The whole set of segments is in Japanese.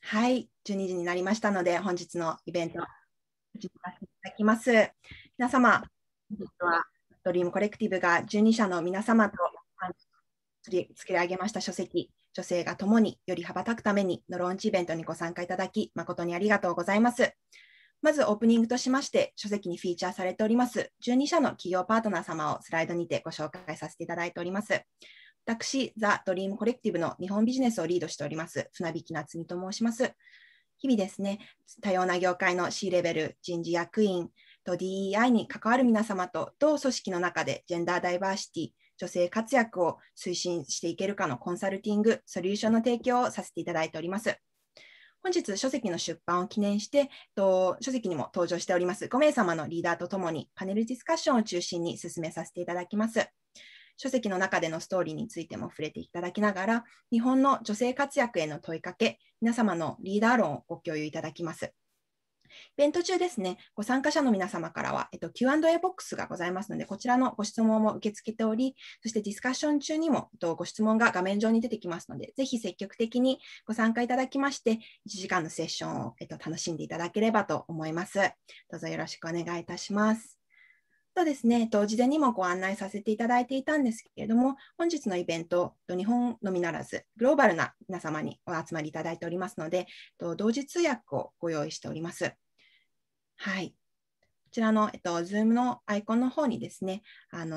はい、12時になりましたので、本日のイベント、始めさせていただきます。皆様、本日はドリームコレクティブが12社の皆様と作り上げました書籍、女性が共により羽ばたくためにのローンチイベントにご参加いただき、誠にありがとうございます。まずオープニングとしまして、書籍にフィーチャーされております12社の企業パートナー様をスライドにてご紹介させていただいております。私、ザ・ドリームコレクティブの日本ビジネスをリードしております、船引夏美と申します。日々ですね、多様な業界の C レベル、人事役員と DEI に関わる皆様と、同組織の中でジェンダーダイバーシティ、女性活躍を推進していけるかのコンサルティング、ソリューションの提供をさせていただいております。本日、書籍の出版を記念して、書籍にも登場しております5名様のリーダーとともにパネルディスカッションを中心に進めさせていただきます。書籍の中でのストーリーについても触れていただきながら、日本の女性活躍への問いかけ、皆様のリーダー論をご共有いただきます。イベント中ですね、ご参加者の皆様からは、Q&A ボックスがございますので、こちらのご質問も受け付けており、そしてディスカッション中にも、ご質問が画面上に出てきますので、ぜひ積極的にご参加いただきまして、1時間のセッションを、楽しんでいただければと思います。どうぞよろしくお願いいたします。とですね、事前にもご案内させていただいていたんですけれども、本日のイベント、日本のみならず、グローバルな皆様にお集まりいただいておりますので、同時通訳をご用意しております。はい。こちらの、Zoom のアイコンの方にですね、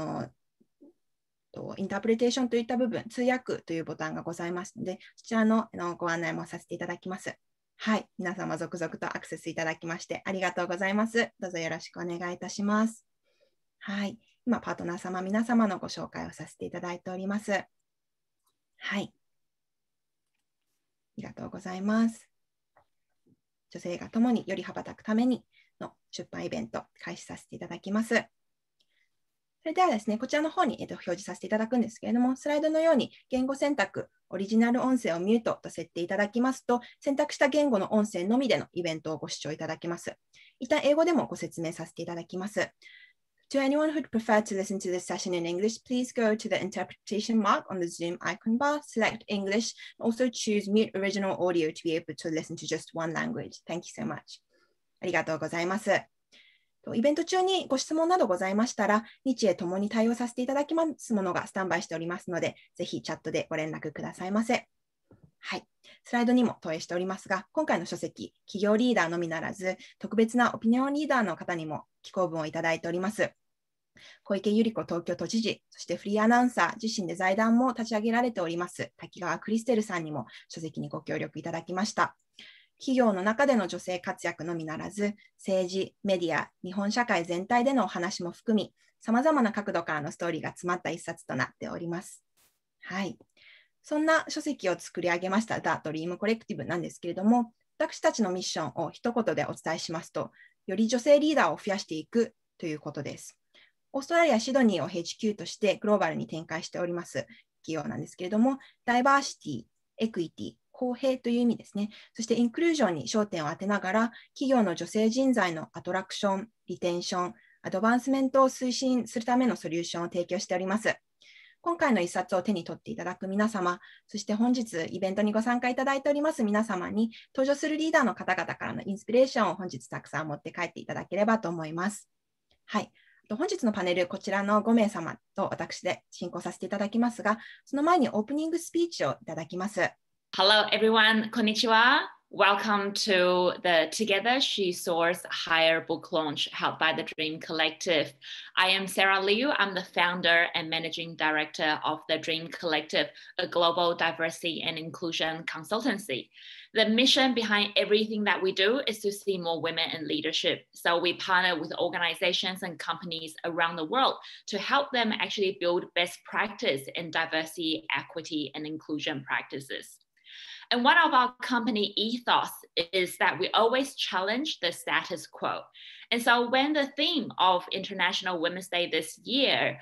インタープレテーションといった部分、通訳というボタンがございますので、そちらのご案内もさせていただきます。はい。皆様、続々とアクセスいただきまして、ありがとうございます。どうぞよろしくお願いいたします。はい。今、パートナー様、皆様のご紹介をさせていただいております。はい。ありがとうございます。女性が共により羽ばたくためにの出版イベント、開始させていただきます。それではですね、こちらの方に、表示させていただくんですけれども、スライドのように言語選択、オリジナル音声をミュートと設定いただきますと、選択した言語の音声のみでのイベントをご視聴いただけます。一旦英語でもご説明させていただきます。To anyone who'd prefer to listen to this session in English, please go to the interpretation mark on the Zoom icon bar, select English, and also choose mute original audio to be able to listen to just one language. Thank you so much. ありがとうございます。イベント中にご質問などございましたら、日英ともに対応させていただきますものがスタンバイしておりますので、ぜひチャットでご連絡くださいませ。はい。スライドにも投影しておりますが、今回の書籍、企業リーダーのみならず、特別なオピニオンリーダーの方にも寄稿文をいただいております。小池百合子東京都知事、そしてフリーアナウンサー自身で財団も立ち上げられております、滝川クリステルさんにも書籍にご協力いただきました。企業の中での女性活躍のみならず、政治、メディア、日本社会全体でのお話も含み、さまざまな角度からのストーリーが詰まった一冊となっております。はい。そんな書籍を作り上げました The Dream Collective なんですけれども、私たちのミッションを一言でお伝えしますと、より女性リーダーを増やしていくということです。オーストラリア・シドニーを HQ としてグローバルに展開しております企業なんですけれども、ダイバーシティ、エクイティ、公平という意味ですね。そしてインクルージョンに焦点を当てながら、企業の女性人材のアトラクション、リテンション、アドバンスメントを推進するためのソリューションを提供しております。今回の一冊を手に取っていただく皆様、そして本日イベントにご参加いただいております皆様に、登場するリーダーの方々からのインスピレーションを本日たくさん持って帰っていただければと思います。はい。本日のパネル、こちらの5名様と私で進行させていただきますが、その前にオープニングスピーチをいただきます。 Hello everyone, konnichiwa. Welcome to the Together She Soars Higher book launch held by the Dream Collective. I am Sarah Liu. I'm the founder and managing director of the Dream Collective, a global diversity and inclusion consultancy. The mission behind everything that we do is to see more women in leadership. So we partner with organizations and companies around the world to help them actually build best practice in diversity, equity, and inclusion practices. And one of our company ethos is that we always challenge the status quo. And so when the theme of International Women's Day this year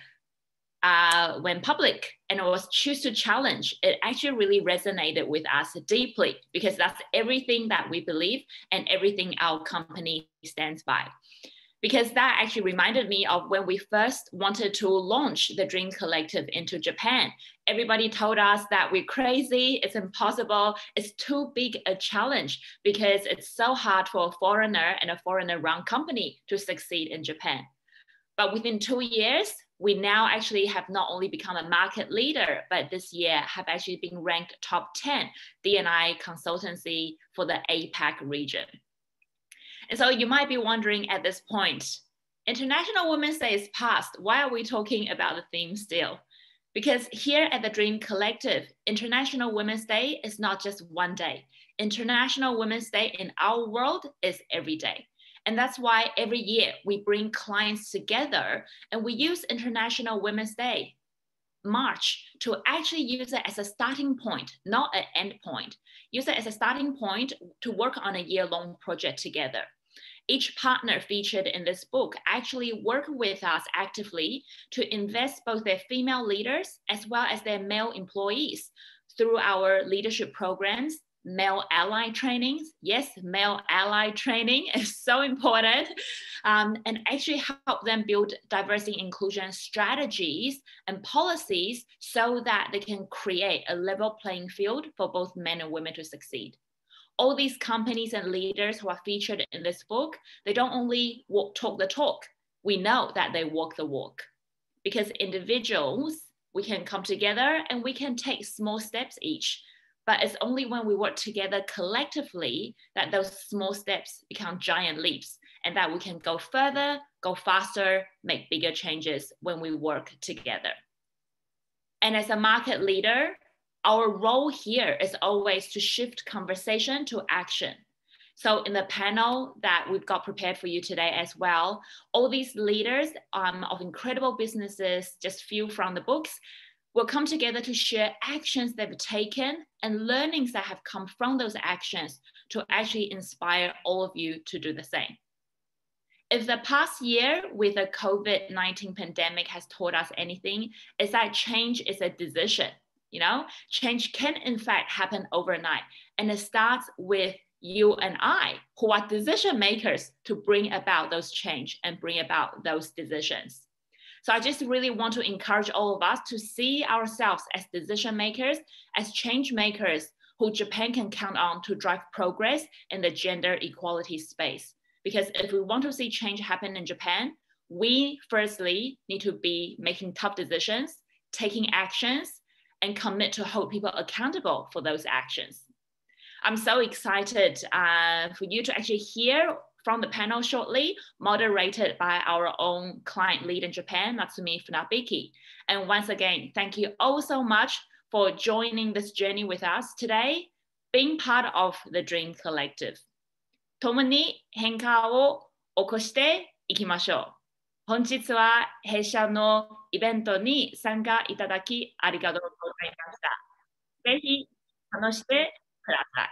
went public and it was choose to challenge, it actually really resonated with us deeply because that's everything that we believe and everything our company stands by. because that actually reminded me of when we first wanted to launch the Dream Collective into Japan. Everybody told us that we're crazy, it's impossible, it's too big a challenge because it's so hard for a foreigner and a foreigner-run company to succeed in Japan. But within 2 years, we now actually have not only become a market leader, but this year have actually been ranked top 10 D&I consultancy for the APAC region. And so you might be wondering at this point, International Women's Day is past. Why are we talking about the theme still? Because here at the Dream Collective, International Women's Day is not just one day. International Women's Day in our world is every day. And that's why every year we bring clients together and we use International Women's Day, March, to actually use it as a starting point, not an end point. Use it as a starting point to work on a year-long project together. Each partner featured in this book actually work with us actively to invest both their female leaders as well as their male employees through our leadership programs, male ally trainings. Yes, male ally training is so important, and actually help them build diversity and inclusion strategies and policies so that they can create a level playing field for both men and women to succeed. All these companies and leaders who are featured in this book, they don't only talk the talk, we know that they walk the walk. Because individuals, we can come together and we can take small steps each. But it's only when we work together collectively that those small steps become giant leaps and that we can go further, go faster, make bigger changes when we work together. And as a market leader, our role here is always to shift conversation to action. So in the panel that we've got prepared for you today as well, all these leaders of incredible businesses, just few from the books, will come together to share actions they've taken and learnings that have come from those actions to actually inspire all of you to do the same. If the past year with the COVID-19 pandemic has taught us anything, it's that change is a decision. You know, change can in fact happen overnight, and it starts with you and I, who are decision makers, to bring about those change and bring about those decisions. So I just really want to encourage all of us to see ourselves as decision makers, as change makers who Japan can count on to drive progress in the gender equality space. Because if we want to see change happen in Japan, we firstly need to be making tough decisions, taking actions, and commit to hold people accountable for those actions. I'm so excited for you to actually hear from the panel shortly, moderated by our own client lead in Japan, Natsumi Funabiki. And once again, thank you all so much for joining this journey with us today, being part of the Dream Collective. 共に変化を起こしていきましょう。本日は弊社のイベントに参加いただきありがとうございました。ぜひ楽しんでください。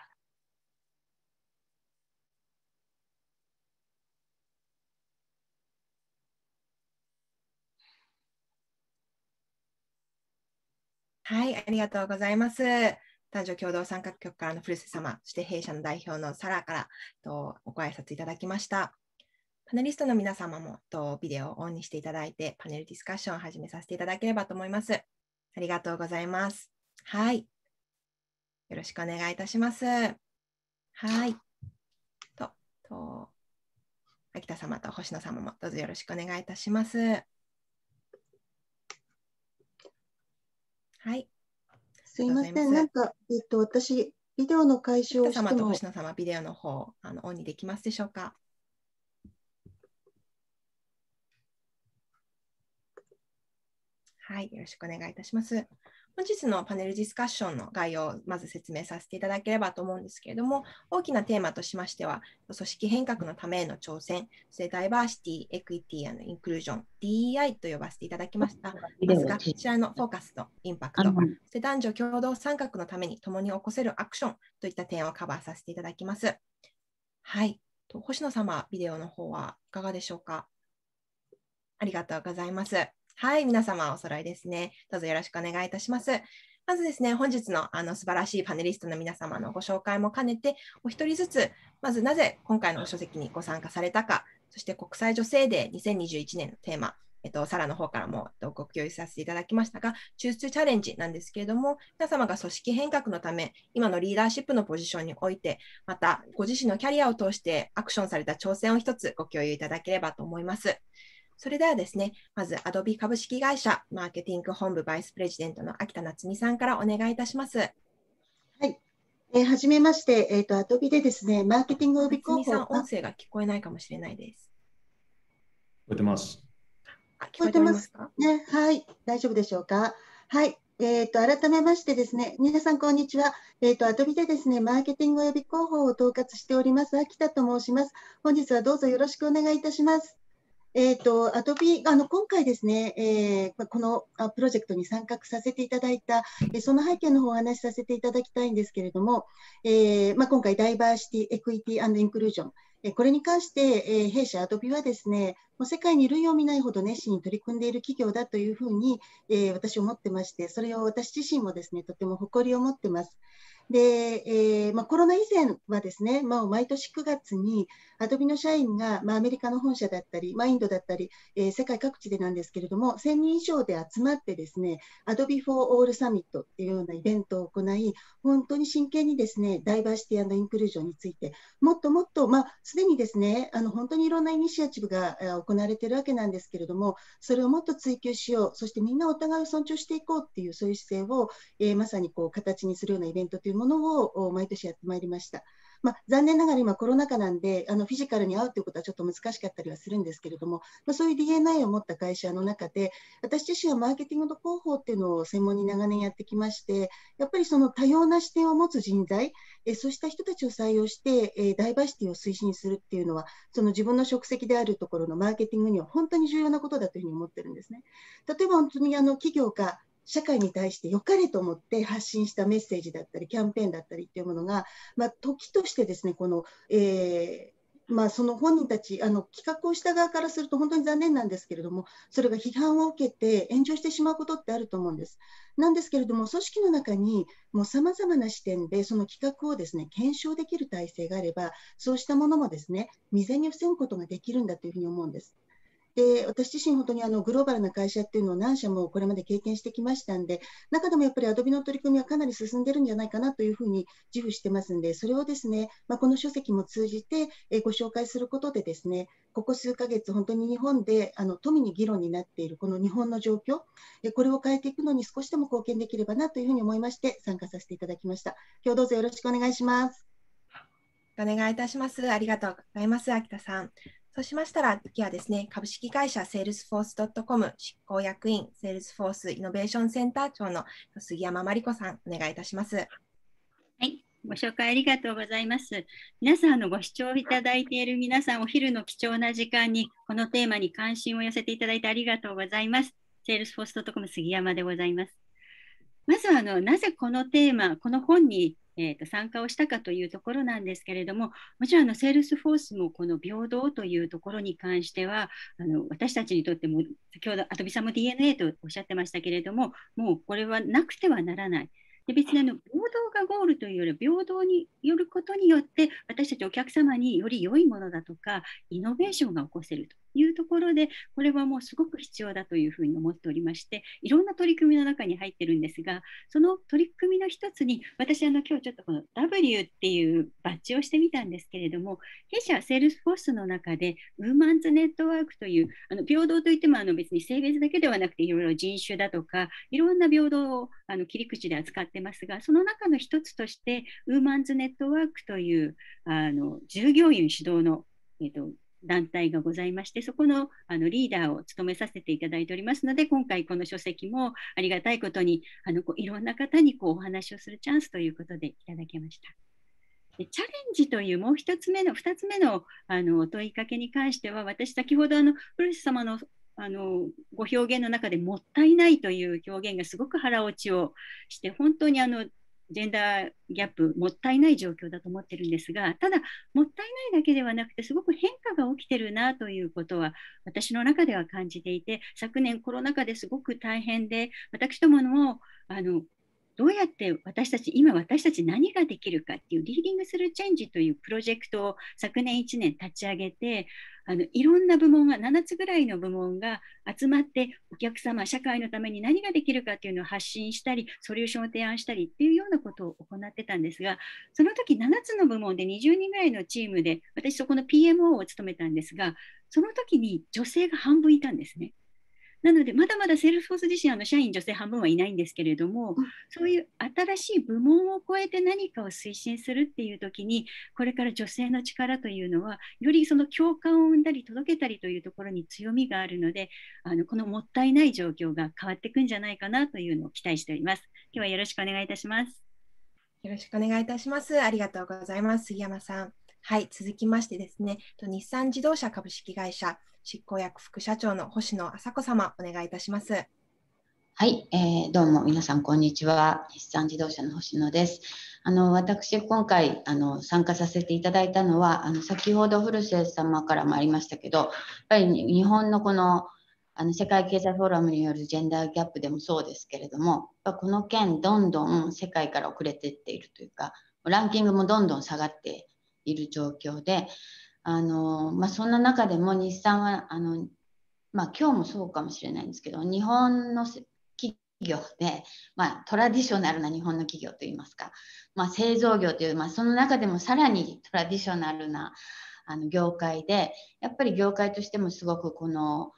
はい、ありがとうございます。男女共同参画局からの古瀬様、そして弊社の代表のサラからご挨拶いただきました。パネリストの皆様もビデオをオンにしていただいて、パネルディスカッションを始めさせていただければと思います。ありがとうございます。はい。よろしくお願いいたします。はい。秋田様と星野様もどうぞよろしくお願いいたします。はい。 すいません、なんか、私、ビデオの開始をしても。 秋田様と星野様、ビデオの方、オンにできますでしょうか。はい、よろしくお願いいたします。本日のパネルディスカッションの概要をまず説明させていただければと思うんですけれども、大きなテーマとしましては、組織変革のためへの挑戦、そしてダイバーシティ、エクイティ、インクルージョン、DEI と呼ばせていただきましたますが、こちらのフォーカスとインパクト、そして男女共同参画のために共に起こせるアクションといった点をカバーさせていただきます。はい。星野様、ビデオの方はいかがでしょうか。ありがとうございます。はい、皆様お揃いですね。どうぞよろしくお願いいたします。まずですね、本日の素晴らしいパネリストの皆様のご紹介も兼ねて、お一人ずつ、まずなぜ今回の書籍にご参加されたか、 そして国際女性デー2021年のテーマ、サラの方からもご共有させていただきましたが、Choose to Challenge なんですけれども、皆様が組織変革のため、今のリーダーシップのポジションにおいて、またご自身のキャリアを通してアクションされた挑戦を一つご共有いただければと思います。それではですね、まず Adobe 株式会社マーケティング本部バイスプレジデントの秋田夏美さんからお願いいたします。 はい。はじめまして、Adobe でですね、マーケティング予備候補。 夏美さん、音声が聞こえないかもしれないです。 聞こえてます。 聞こえてますか？ ね、はい、大丈夫でしょうか。はい。改めましてですね、皆さんこんにちは。Adobe でですね、マーケティング予備候補を統括しております、秋田と申します。本日はどうぞよろしくお願いいたします。Adobe、今回ですね、このプロジェクトに参画させていただいた、その背景の方をお話しさせていただきたいんですけれども、今回、ダイバーシティ、エクイティ&インクルージョン、これに関して、弊社 Adobe はですね、もう世界に類を見ないほど熱心に取り組んでいる企業だというふうに、私は思ってまして、それを私自身もですね、とても誇りを持ってます。で、コロナ以前はですね、毎年9月にアドビの社員が、アメリカの本社だったり、インドだったり、世界各地でなんですけれども、1000人以上で集まってですね、Adobe for All Summit っていうようなイベントを行い、本当に真剣にですね、ダイバーシティ&インクルージョンについて、もっともっと、すでにですね、本当にいろんなイニシアチブが行われているわけなんですけれども、それをもっと追求しよう、そしてみんなお互いを尊重していこうっていう、そういう姿勢を、まさにこう形にするようなイベントというものを毎年やってまいりました。残念ながら今コロナ禍なんで、フィジカルに会うということはちょっと難しかったりはするんですけれども、そういう DNA を持った会社の中で、私自身はマーケティングの広報っていうのを専門に長年やってきまして、やっぱりその多様な視点を持つ人材、そうした人たちを採用して、ダイバーシティを推進するっていうのは、その自分の職責であるところのマーケティングには本当に重要なことだというふうに思ってるんですね。例えば本当に企業が社会に対して良かれと思って発信したメッセージだったりキャンペーンだったりっていうものが、時としてですね、この、その本人たち企画をした側からすると本当に残念なんですけれども、それが批判を受けて炎上してしまうことってあると思うんです。なんですけれども、組織の中にもう様々な視点でその企画をですね、検証できる体制があれば、そうしたものもですね、未然に防ぐことができるんだというふうに思うんです。で、私自身本当にグローバルな会社っていうのを何社もこれまで経験してきましたんで、中でもやっぱり Adobe の取り組みはかなり進んでるんじゃないかなというふうに自負してますんで、それをですね、この書籍も通じてご紹介することでですね、ここ数ヶ月本当に日本で富に議論になっているこの日本の状況、これを変えていくのに少しでも貢献できればなというふうに思いまして参加させていただきました。今日どうぞよろしくお願いします。 お願いいたします。ありがとうございます、秋田さん。そうしましたら、次はですね、株式会社 Salesforce.com 執行役員、Salesforce イノベーションセンター長の杉山真理子さん、お願いいたします。 はい、ご紹介ありがとうございます。皆さんご視聴いただいている皆さん、お昼の貴重な時間にこのテーマに関心を寄せていただいてありがとうございます。Salesforce.com 杉山でございます。まずはなぜこのテーマ、この本に参加をしたかというところなんですけれども、もちろんセールスフォースもこの平等というところに関しては私たちにとっても、先ほどアトビさんも DNA とおっしゃってましたけれども、もうこれはなくてはならない。で別に平等がゴールというより平等によることによって私たちお客様により良いものだとかイノベーションが起こせるというところで、これはもうすごく必要だというふうに思っておりまして、いろんな取り組みの中に入ってるんですが、その取り組みの一つに私今日ちょっとこの W っていうバッジをしてみたんですけれども、弊社セールスフォースの中でウーマンズネットワークという平等といっても別に性別だけではなくていろいろ人種だとかいろんな平等を切り口で扱ってますが、その中の一つとしてウーマンズネットワークという従業員主導の、団体がございまして、そこのリーダーを務めさせていただいておりますので、今回この書籍もありがたいことにいろんな方にお話をするチャンスということでいただきました。でチャレンジというもう2つ目のお問いかけに関しては、私先ほど古瀬様のご表現の中でもったいないという表現がすごく腹落ちをして、本当にジェンダーギャップもったいない状況だと思ってるんですが、ただもったいないだけではなくてすごく変化が起きてるなということは私の中では感じていて、昨年コロナ禍ですごく大変で、私どももどうやって今私たち何ができるかっていうリーディングするチェンジというプロジェクトを昨年1年立ち上げて、いろんな部門が、7つぐらいの部門が集まって、お客様、社会のために何ができるかっていうのを発信したり、ソリューションを提案したりっていうようなことを行ってたんですが、その時7つの部門で20人ぐらいのチームで、私そこの PMO を務めたんですが、その時に女性が半分いたんですね。なので、まだまだセールスフォース自身、社員女性半分はいないんですけれども、そういう新しい部門を超えて何かを推進するっていう時に、これから女性の力というのは、よりその共感を生んだり届けたりというところに強みがあるので、このもったいない状況が変わっていくんじゃないかなというのを期待しております。今日はよろしくお願いいたします。 よろしくお願いいたします。ありがとうございます。杉山さん。はい、続きましてですね、日産自動車株式会社執行役副社長の星野麻子様、お願いいたします。 はい、どうも皆さんこんにちは。日産自動車の星野です。私今回参加させていただいたのは先ほど古瀬様からもありましたけど、やっぱり日本のこの世界経済フォーラムによるジェンダーギャップでもそうですけれども、この件どんどん世界から遅れていっているというか、ランキングもどんどん下がっている状況で、そんな中でも日産は今日もそうかもしれないんですけど、日本の企業で、トラディショナルな日本の企業といいますか、製造業という、その中でもさらにトラディショナルな業界で、やっぱり業界としてもすごくこの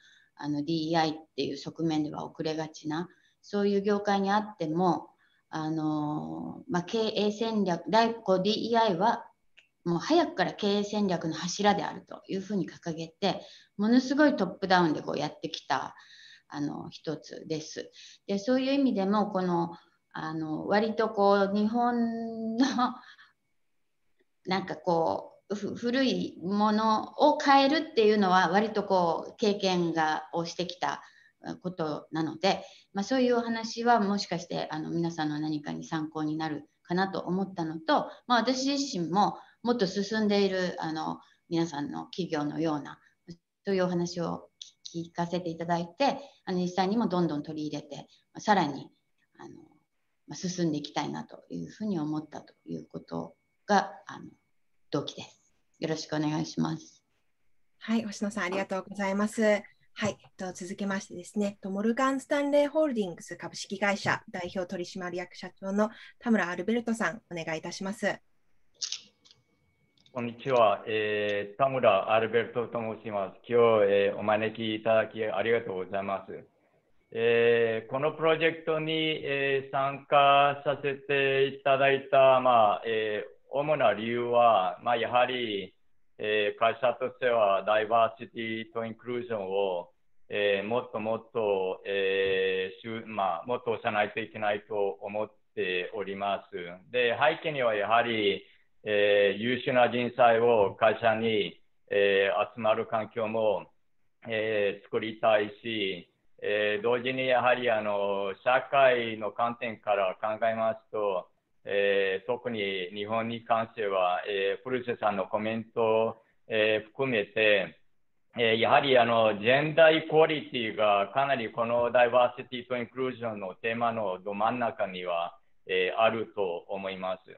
DEI っていう側面では遅れがちな、そういう業界にあっても経営戦略、DEI はもう早くから経営戦略の柱であるというふうに掲げて、ものすごいトップダウンでやってきた一つです。で、そういう意味でも割と日本のなんか古いものを変えるっていうのは割と経験をしてきたことなので、そういうお話はもしかして皆さんの何かに参考になるかなと思ったのと、私自身ももっと進んでいる皆さんの企業のようなそういうお話を聞かせていただいて、実際にもどんどん取り入れてさらに進んでいきたいなというふうに思ったということが動機です。よろしくお願いします。 はい、星野さんありがとうございます。はい、続きましてですね、モルガン・スタンレーホールディングス株式会社代表取締役社長の田村アルベルトさん、お願いいたします。 こんにちは、田村アルベルトと申します。今日、お招きいただきありがとうございます。このプロジェクトに、参加させていただいた、主な理由は、やはり、会社としてはダイバーシティとインクルージョンを、もっともっと、もっと押さないといけないと思っております。で、背景にはやはり、優秀な人材を会社に、集まる環境も、作りたいし、同時にやはり社会の観点から考えますと、特に日本に関しては、古瀬さんのコメントを、含めて、やはりジェンダーイコリティがかなりこのダイバーシティとインクルージョンのテーマのど真ん中には、あると思います。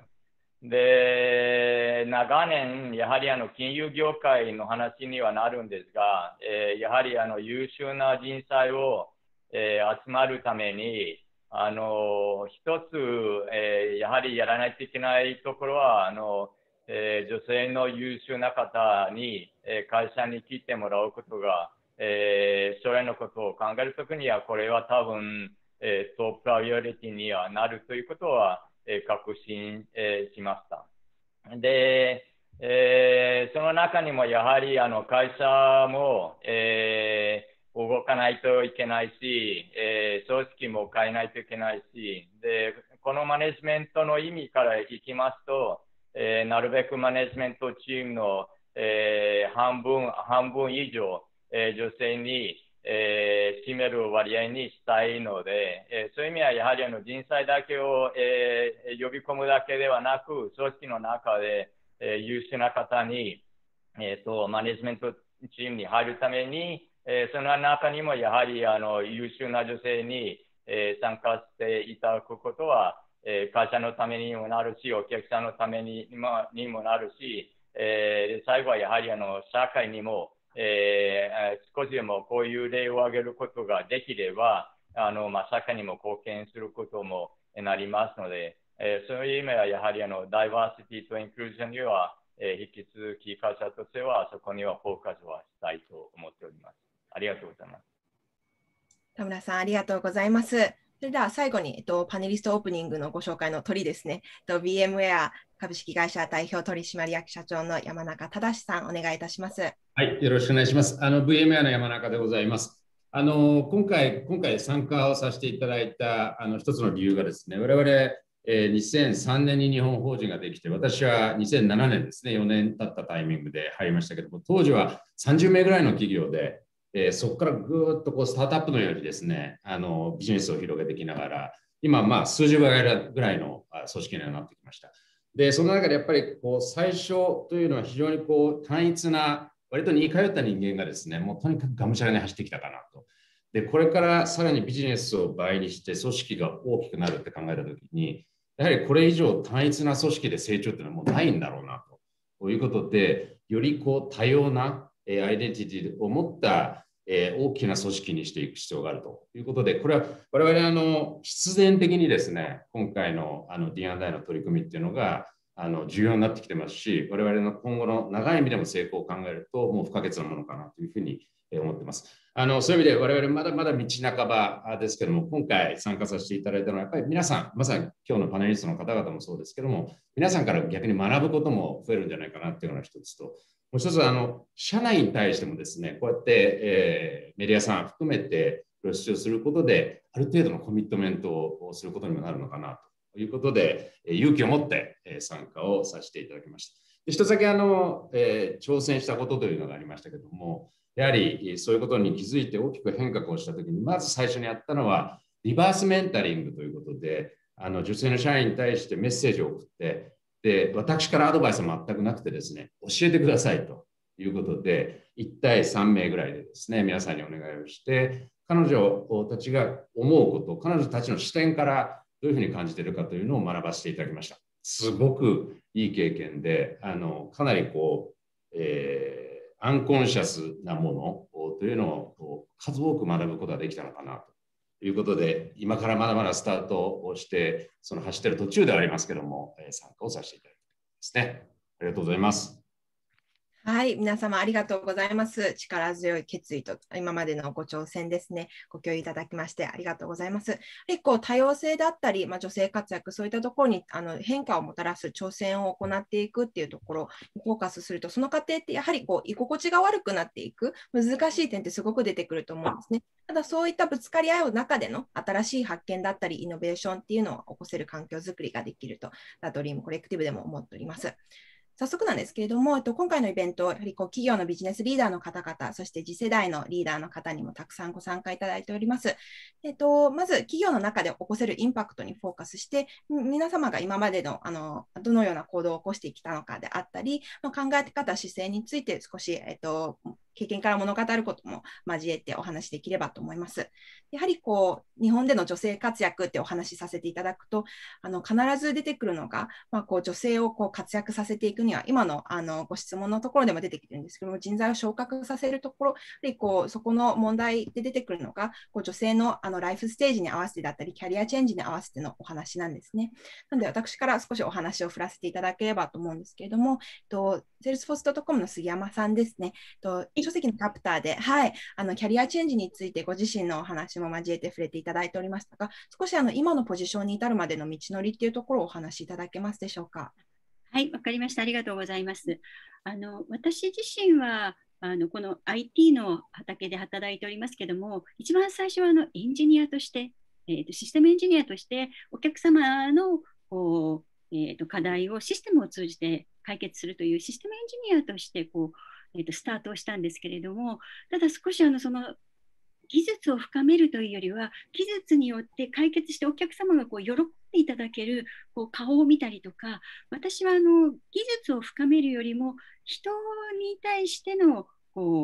で、長年、やはり金融業界の話にはなるんですが、やはり優秀な人材を、集まるために、一つ、やはりやらないといけないところは、女性の優秀な方に、会社に来てもらうことが、将来のことを考えるときには、これは多分、トッププライオリティにはなるということは、確信、しました。で、その中にもやはり会社も、動かないといけないし、組織も変えないといけないし、で、このマネジメントの意味からいきますと、なるべくマネジメントチームの、半分以上、女性に、占める割合にしたいので、そういう意味はやはり人材だけを、呼び込むだけではなく、組織の中で、優秀な方に、マネジメントチームに入るために、その中にもやはり優秀な女性に、参加していただくことは、 会社のためにもなるし、お客さんのためにもなるし、最後はやはり社会にも、少しでもこういう例を挙げることができれば、社会にも貢献することもなりますので、そういう意味はやはりダイバーシティとインクルージョンには、引き続き会社としてはそこにはフォーカスはしたいと思っております。ありがとうございます。 田村さん、ありがとうございます。それでは最後に、パネリストオープニングのご紹介の鳥ですね。VMware 株式会社代表取締役社長の山中正さん、お願いいたします。 はい、よろしくお願いします。VMware の山中でございます。今回参加をさせていただいた一つの理由がですね、我々、2003年に日本法人ができて、私は2007年ですね、4年経ったタイミングで入りましたけども、当時は30名ぐらいの企業で、そこからぐーっとスタートアップのようにですね、ビジネスを広げていきながら、今、数十倍ぐらいの組織にはなってきました。で、その中でやっぱり最初というのは非常に単一な、割と似通った人間がですね、もうとにかくがむしゃらに走ってきたかなと。で、これからさらにビジネスを倍にして組織が大きくなるって考えたときに、やはりこれ以上単一な組織で成長っていうのはもうないんだろうなということで、より多様なアイデンティティを持った大きな組織にしていく必要があるということで、これは我々必然的にですね、今回のD&I の取り組みっていうのが重要になってきてますし、我々の今後の長い意味でも成功を考えるともう不可欠なものかなというふうに思っています。そういう意味で我々まだまだ道半ばですけども、今回参加させていただいたのはやっぱり皆さん、まさに今日のパネリストの方々もそうですけども、皆さんから逆に学ぶことも増えるんじゃないかなっていうのが一つと、もう一つは社内に対してもですね、こうやって、メディアさん含めて露出をすることで、ある程度のコミットメントをすることにもなるのかなということで、勇気を持って参加をさせていただきました。で、一つだけ挑戦したことというのがありましたけども、やはりそういうことに気づいて大きく変革をしたときに、まず最初にやったのは、リバースメンタリングということで、女性の社員に対してメッセージを送って、で、私からアドバイスは全くなくてですね、教えてくださいということで、1対3名ぐらいでですね、皆さんにお願いをして、彼女たちが思うこと、彼女たちの視点からどういうふうに感じているかというのを学ばせていただきました。すごくいい経験で、かなりアンコンシャスなものというのを数多く学ぶことができたのかなということで、今からまだまだスタートをして、走っている途中ではありますけども、参加をさせていただきますね。ありがとうございます。 はい、皆様ありがとうございます。力強い決意と今までのご挑戦ですね、ご共有いただきましてありがとうございます。多様性だったり、女性活躍、そういったところに変化をもたらす挑戦を行っていくっていうところにフォーカスすると、その過程ってやはり居心地が悪くなっていく難しい点ってすごく出てくると思うんですね。ただそういったぶつかり合う中での新しい発見だったり、イノベーションっていうのを起こせる環境づくりができると、ドリームコレクティブでも思っております。早速なんですけれども、今回のイベント、やはり企業のビジネスリーダーの方々、そして次世代のリーダーの方にもたくさんご参加いただいております。まず、企業の中で起こせるインパクトにフォーカスして、皆様が今までのどのような行動を起こしてきたのかであったり、考え方、姿勢について少し、経験から物語ることも交えてお話しできればと思います。やはり日本での女性活躍ってお話しさせていただくと、必ず出てくるのが、女性を活躍させていくには、今のご質問のところでも出てきてるんですけども、人材を昇格させるところでそこの問題で出てくるのが、女性のライフステージに合わせてだったり、キャリアチェンジに合わせてのお話なんですね。なので、私から少しお話を振らせていただければと思うんですけれども、Salesforce.com の杉山さんですね、書籍のチャプターで、はい、キャリアチェンジについてご自身のお話も交えて触れていただいておりましたが、少し今のポジションに至るまでの道のりっていうところをお話しいただけますでしょうか。 はい、わかりました。ありがとうございます。私自身はこの IT の畑で働いておりますけども、一番最初はエンジニアとして、システムエンジニアとしてお客様の課題をシステムを通じて解決するというシステムエンジニアとしてスタートをしたんですけれども、ただ少しその技術を深めるというよりは、技術によって解決してお客様が喜んでいただける顔を見たりとか、私は技術を深めるよりも人に対しての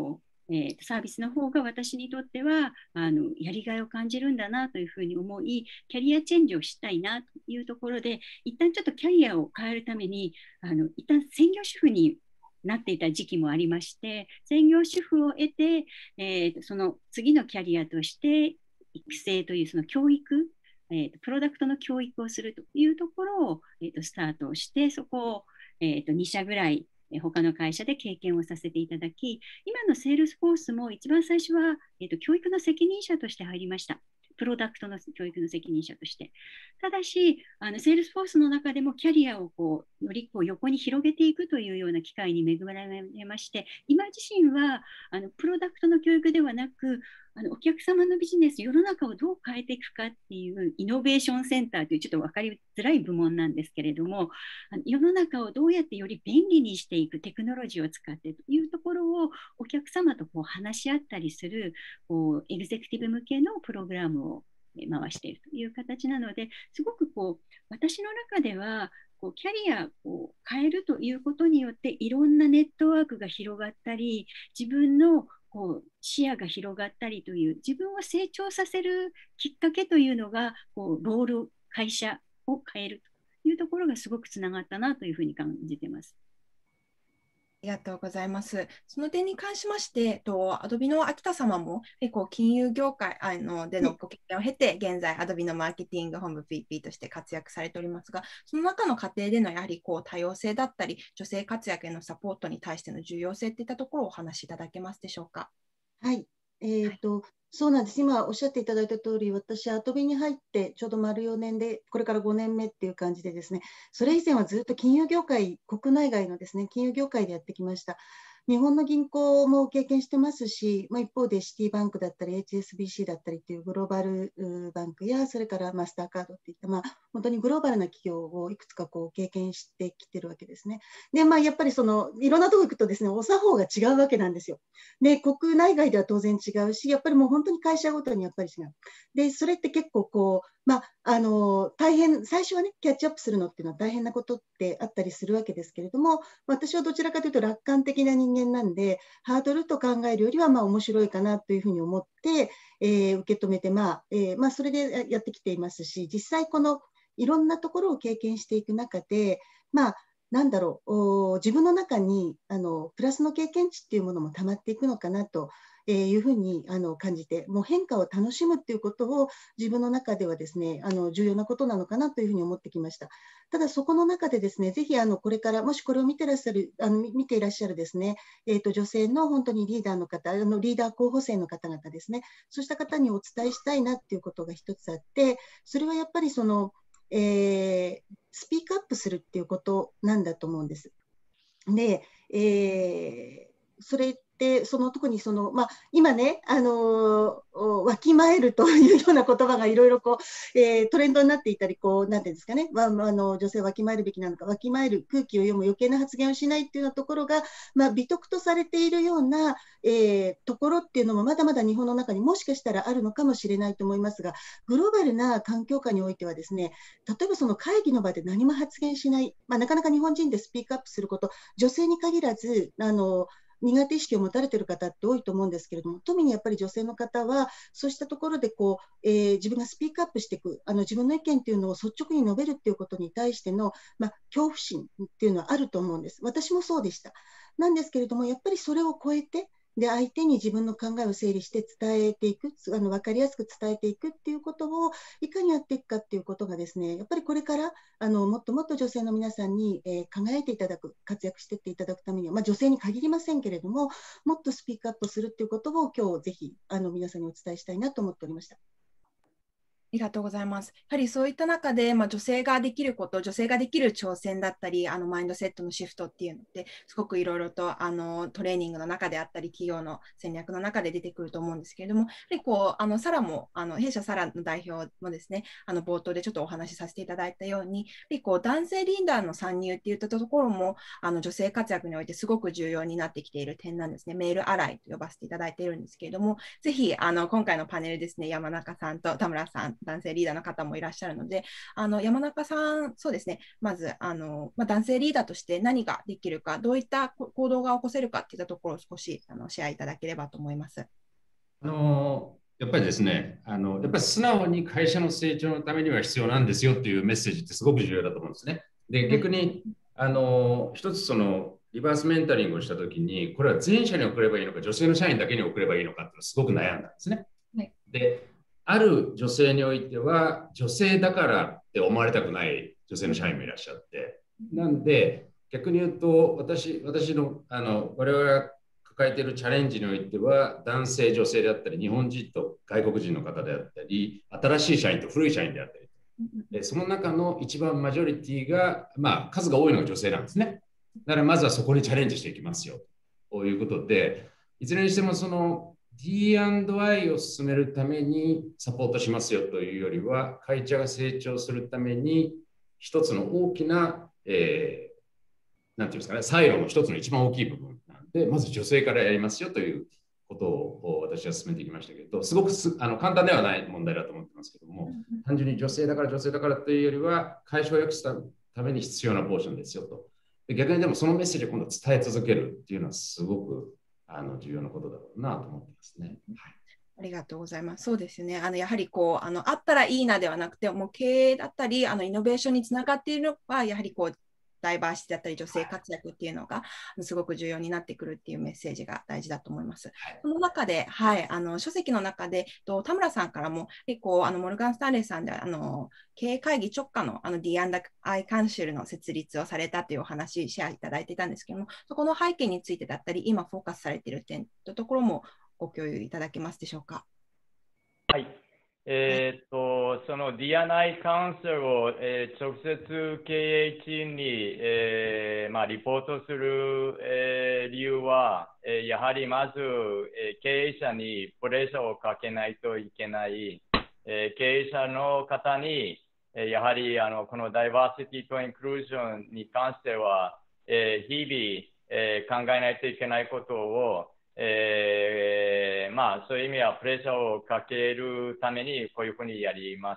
サービスの方が私にとってはやりがいを感じるんだなというふうに思い、キャリアチェンジをしたいなというところで、一旦ちょっとキャリアを変えるために一旦専業主婦になっていた時期もありまして、専業主婦を得て、その次のキャリアとして育成というその教育、プロダクトの教育をするというところを、スタートをして、そこを、2社ぐらい他の会社で経験をさせていただき、今のセールスフォースも一番最初は、教育の責任者として入りました。プロダクトの教育の責任者として。ただし、セールスフォースの中でもキャリアをより横に広げていくというような機会に恵まれまして、今自身はプロダクトの教育ではなく、お客様のビジネス、世の中をどう変えていくかっていうイノベーションセンターというちょっと分かりづらい部門なんですけれども、世の中をどうやってより便利にしていくテクノロジーを使ってというところをお客様と話し合ったりするエグゼクティブ向けのプログラムを回しているという形なので、すごく私の中ではキャリアを変えるということによっていろんなネットワークが広がったり、自分の視野が広がったりという、自分を成長させるきっかけというのがロール、会社を変えるというところがすごくつながったなというふうに感じています。 ありがとうございます。その点に関しまして、アドビの秋田様も金融業界でのご経験を経て、現在アドビのマーケティング本部 PP として活躍されておりますが、その中の過程でのやはり多様性だったり、女性活躍へのサポートに対しての重要性といったところをお話しいただけますでしょうか。 はい。そうなんです。今おっしゃっていただいた通り、私、アトビに入ってちょうど丸4年で、これから5年目っていう感じでですね、それ以前はずっと金融業界、国内外のですね、金融業界でやってきました。日本の銀行も経験してますし、一方でシティバンクだったり HSBC だったりというグローバルバンクや、それからマスターカードっていった、本当にグローバルな企業をいくつか経験してきてるわけですね。で、やっぱりいろんなところ行くとですね、お作法が違うわけなんですよ。で、国内外では当然違うし、やっぱりもう本当に会社ごとにやっぱり違う。で、それって結構大変、最初はね、キャッチアップするのっていうのは大変なことってあったりするわけですけれども、私はどちらかというと楽観的な人間なんで、ハードルと考えるよりは面白いかなというふうに思って、受け止めて、それでやってきていますし、実際いろんなところを経験していく中で、なんだろう、自分の中にプラスの経験値っていうものもたまっていくのかなというふうに感じて、もう変化を楽しむっていうことを自分の中ではですね、重要なことなのかなというふうに思ってきました。ただそこの中でですね、ぜひこれからもしこれを見ていらっしゃるですね、女性の本当にリーダーの方、リーダー候補生の方々ですね、そうした方にお伝えしたいなっていうことが一つあって、それはやっぱりスピークアップするっていうことなんだと思うんです。で、それって特に今ね、わきまえるというような言葉がいろいろトレンドになっていたり、なんていうんですかね、女性はわきまえるべきなのか、わきまえる、空気を読む余計な発言をしないっていうようなところが、美徳とされているような、ところっていうのもまだまだ日本の中にもしかしたらあるのかもしれないと思いますが、グローバルな環境下においてはですね、例えば会議の場で何も発言しない、なかなか日本人でスピークアップすること、女性に限らず苦手意識を持たれている方って多いと思うんですけれども、特にやっぱり女性の方はそうしたところで自分がスピークアップしていく、自分の意見っていうのを率直に述べるっていうことに対しての、恐怖心っていうのはあると思うんです。私もそうでした。なんですけれども、やっぱりそれを超えて、で相手に自分の考えを整理して伝えていく、分かりやすく伝えていくっていうことをいかにやっていくかっていうことがですね、やっぱりこれからもっともっと女性の皆さんに、輝いていただく、活躍していっていただくためには、女性に限りませんけれども、もっとスピークアップするっていうことを今日ぜひ皆さんにお伝えしたいなと思っておりました。 ありがとうございます。やはりそういった中で、女性ができること、女性ができる挑戦だったり、マインドセットのシフトっていうのって、すごくいろいろとトレーニングの中であったり、企業の戦略の中で出てくると思うんですけれども、やはりサラも、弊社サラの代表もですね、冒頭でちょっとお話しさせていただいたように、やはり男性リーダーの参入っていったところも、女性活躍においてすごく重要になってきている点なんですね。メールアライと呼ばせていただいているんですけれども、ぜひ今回のパネルですね、山中さんと田村さん男性リーダーの方もいらっしゃるので、山中さん、そうですね、まず男性リーダーとして何ができるか、どういった行動が起こせるかといったところを少しシェアいただければと思います。 やっぱりですね、やっぱり素直に会社の成長のためには必要なんですよっていうメッセージってすごく重要だと思うんですね。で、逆に、一つリバースメンタリングをしたときに、これは全社に送ればいいのか、女性の社員だけに送ればいいのかっていうのをすごく悩んだんですね。はい、で、ある女性においては、女性だからって思われたくない女性の社員もいらっしゃって、なんで、逆に言うと、私の、我々が抱えているチャレンジにおいては、男性、女性であったり、日本人と外国人の方であったり、新しい社員と古い社員であったり、その中の一番マジョリティが、数が多いのが女性なんですね。だからまずはそこにチャレンジしていきますよということで、いずれにしてもD&I を進めるためにサポートしますよというよりは、会社が成長するために一つの大きな、なんていうんですかね、サイロの一つの一番大きい部分なんで、まず女性からやりますよということを私は進めてきましたけど、すごく簡単ではない問題だと思ってますけども、単純に女性だからというよりは、会社を良くするために必要なポーションですよと。逆にでもそのメッセージを今度伝え続けるっていうのはすごく重要なことだろうなと思ってますね。はい、 ありがとうございます。そうですね。やはりあったらいいなではなくて、もう経営だったり、イノベーションにつながっているのは、やはりダイバーシティだったり女性活躍っていうのがすごく重要になってくるっていうメッセージが大事だと思います。その中で、はい、書籍の中で田村さんからもモルガン・スタンレーさんで経営会議直下のD&I カウンシルの設立をされたというお話シェアいただいていたんですけども、そこの背景についてだったり、今フォーカスされている点というところもご共有いただけますでしょうか。 はい。その D&I カウンセルを、直接経営チームに、リポートする、理由は、やはりまず、経営者にプレッシャーをかけないといけない、経営者の方に、やはりこのダイバーシティとインクルージョンに関しては、日々、考えないといけないことをそういう意味はプレッシャーをかけるためにこういうふうにやりました。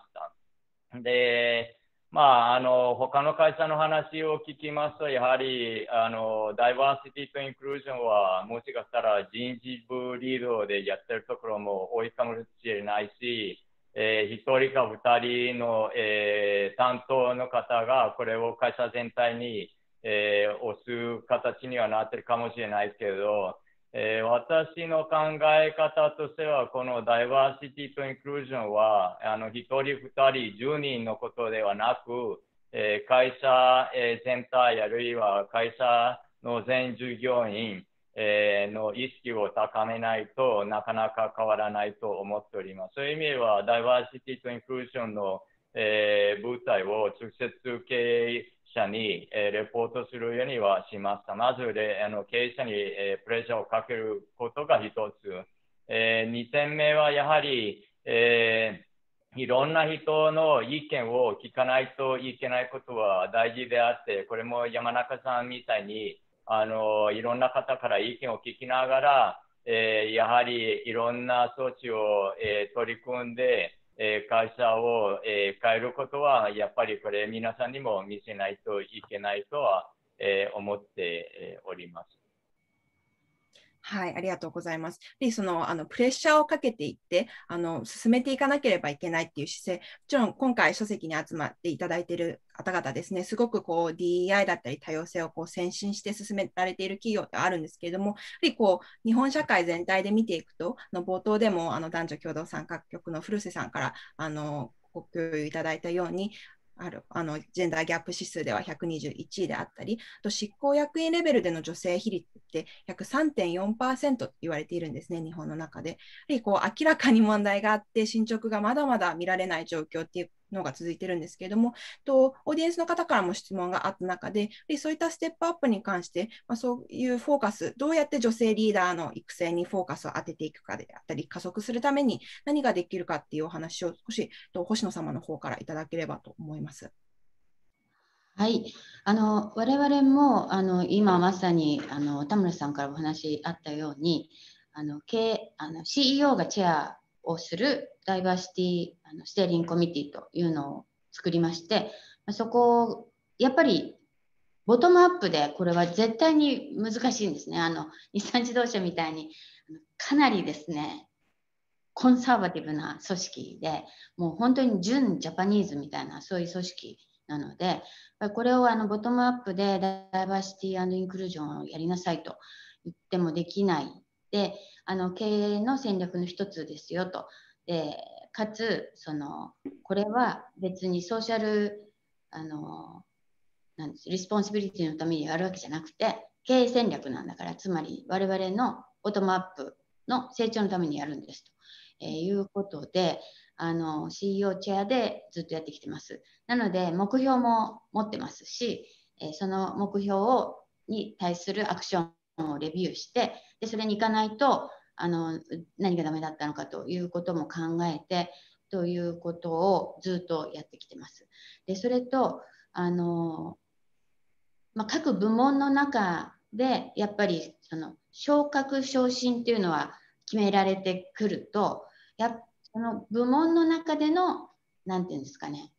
で、他の会社の話を聞きますと、やはりダイバーシティとインクルージョンはもしかしたら人事部リードでやってるところも多いかもしれないし、1人か2人の、担当の方がこれを会社全体に、押す形にはなってるかもしれないけど、私の考え方としては、このダイバーシティとインクルージョンは、1人、2人、10人のことではなく、会社全体、あるいは会社の全従業員の意識を高めないとなかなか変わらないと思っております。そういう意味では、ダイバーシティとインクルージョンの舞台を直接経営者にレポートするようにはしました。まず経営者にプレッシャーをかけることが一つ。2点目はやはりいろんな人の意見を聞かないといけないことは大事であって、これも山中さんみたいにいろんな方から意見を聞きながら、やはりいろんな措置を取り組んで、会社を変えることはやっぱりこれ皆さんにも見せないといけないとは思っております。 はい、ありがとうございます。で、プレッシャーをかけていって、進めていかなければいけないっていう姿勢、もちろん今回書籍に集まっていただいている方々ですね、すごくDEI だったり多様性を先進して進められている企業ってあるんですけれども、やはり日本社会全体で見ていくと、冒頭でも男女共同参画局の古瀬さんからご共有いただいたように、ジェンダーギャップ指数では121位であったり、執行役員レベルでの女性比率って約 3.4% と言われているんですね、日本の中で。やはり明らかに問題があって、進捗がまだまだ見られない状況っていうのが続いているんですけれども、オーディエンスの方からも質問があった中で、そういったステップアップに関して、そういうフォーカス、どうやって女性リーダーの育成にフォーカスを当てていくかであったり、加速するために何ができるかっていうお話を少し星野様の方からいただければと思います。 はい、我々も今まさに田村さんからお話あったようにCEO がチェアをするダイバーシティステーリングコミュニティというのを作りまして、そこをやっぱりボトムアップでこれは絶対に難しいんですね。日産自動車みたいにかなりですね、コンサバティブな組織で、もう本当に純ジャパニーズみたいなそういう組織なので、これをボトムアップでダイバーシティ&インクルージョンをやりなさいと言ってもできない。で、経営の戦略の一つですよと。で、かつ、これは別にソーシャル、リスポンシビリティのためにやるわけじゃなくて、経営戦略なんだから、つまり我々のボトムアップの成長のためにやるんですと、いうことで、CEO チェアでずっとやってきてます。なので、目標も持ってますし、その目標に対するアクションをレビューして、でそれに行かないと何がダメだったのかということも考えてということをずっとやってきてます。でそれと各部門の中でやっぱり昇格昇進っていうのは決められてくると、その部門の中でのなんていうんですかね、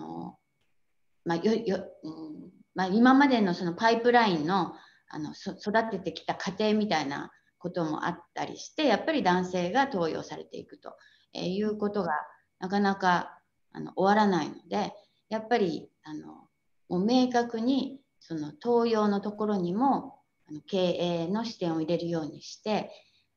今までのそのパイプラインの育ててきた過程みたいなこともあったりして、やっぱり男性が登用されていくということがなかなか終わらないので、やっぱりもう明確にその登用のところにも経営の視点を入れるようにして、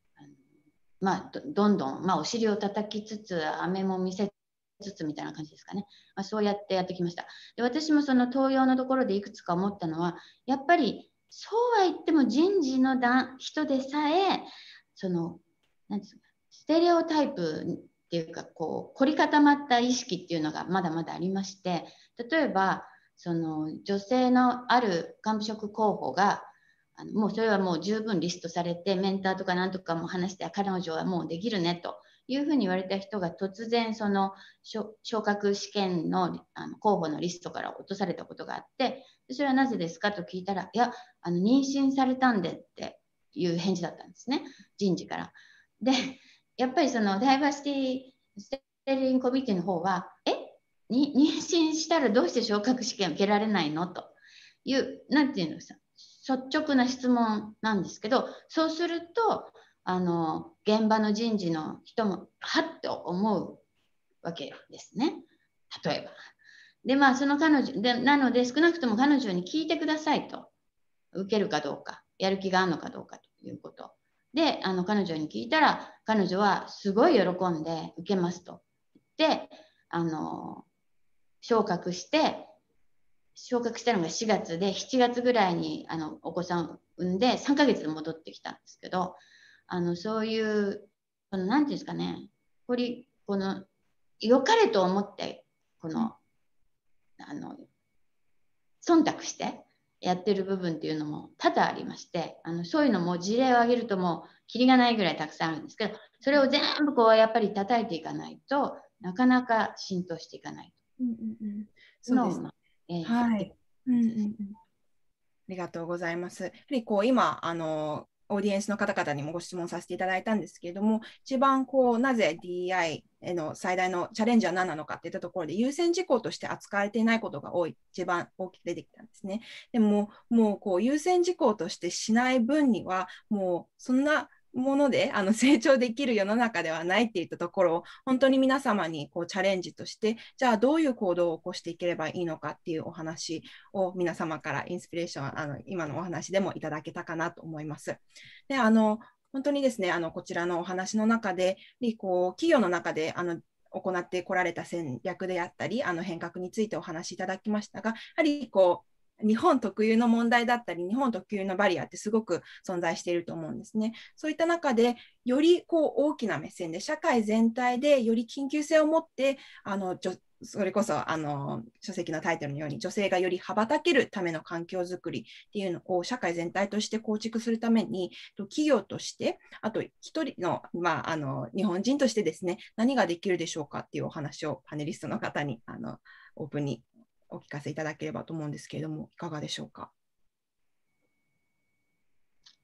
どんどん、お尻を叩きつつ飴も見せつつみたいな感じですかね。そうやってきました。で私もその登用のところでいくつか思ったのは、やっぱりそうは言っても人事の人でさえなんですか、ステレオタイプっていうか凝り固まった意識っていうのがまだまだありまして、例えば女性のある幹部職候補がもうそれはもう十分リストされて、メンターとかなんとかも話して、彼女はもうできるねというふうに言われた人が突然昇格試験の候補のリストから落とされたことがあって、それはなぜですかと聞いたら、いや妊娠されたんでっていう返事だったんですね、人事から。でやっぱりダイバーシティステーリングコミュニティの方は妊娠したらどうして昇格試験受けられないのというなんていうのさ、率直な質問なんですけど、そうすると現場の人事の人もはっと思うわけですね、例えば。でその彼女でなので、少なくとも彼女に聞いてくださいと、受けるかどうか、やる気があるのかどうかということで、彼女に聞いたら、彼女はすごい喜んで受けますと言って昇格したのが4月で、7月ぐらいにお子さんを産んで3ヶ月で戻ってきたんですけど、そういうなんていうんですかね、良かれと思って忖度してやってる部分っていうのも多々ありまして、そういうのも事例を挙げるともうキリがないぐらいたくさんあるんですけど、それを全部やっぱり叩いていかないとなかなか浸透していかないそうですね。はい。ありがとうございます。やはり今オーディエンスの方々にもご質問させていただいたんですけれども、一番なぜ DEI への最大のチャレンジは何なのかっていったところで、優先事項として扱われていないことが一番大きく出てきたんですね。でも、もう優先事項としてしない分には、もうそんなもので成長できる世の中ではないっていったところを本当に皆様にチャレンジとして、じゃあどういう行動を起こしていければいいのかっていうお話を皆様からインスピレーション今のお話でもいただけたかなと思います。で本当にですねこちらのお話の中で企業の中で行ってこられた戦略であったり変革についてお話しいただきましたが、やはり日本特有の問題だったり、日本特有のバリアってすごく存在していると思うんですね。そういった中で、より大きな目線で、社会全体でより緊急性を持って、それこそ書籍のタイトルのように、女性がより羽ばたけるための環境づくりっていうのを社会全体として構築するために、企業として、あと一人の、日本人としてですね、何ができるでしょうかっていうお話をパネリストの方にオープンにお聞かせいただければと思うんですけれども、いかがでしょうか。